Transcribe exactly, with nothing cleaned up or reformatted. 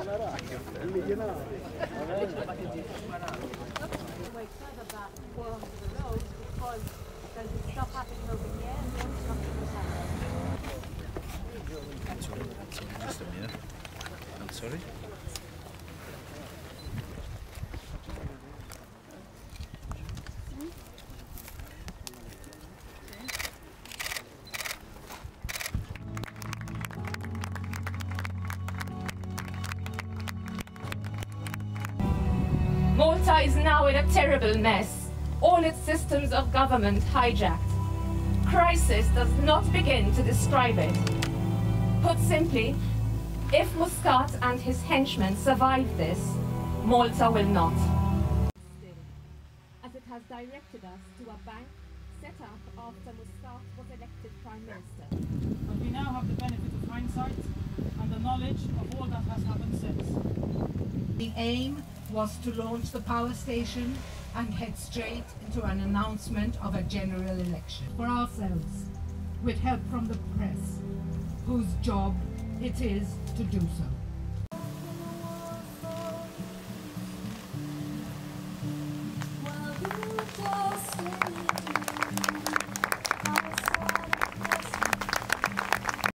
further back along the road because there's stuff happening over here and then something was happening. Sorry, just a minute. I'm sorry. Malta is now in a terrible mess. All its systems of government hijacked. Crisis does not begin to describe it. Put simply, if Muscat and his henchmen survive this, Malta will not. As it has directed us to a bank set up after Muscat was elected Prime Minister. But we now have the benefit of hindsight and the knowledge of all that has happened since. The aim was to launch the power station and head straight into an announcement of a general election for ourselves, with help from the press, whose job it is to do so.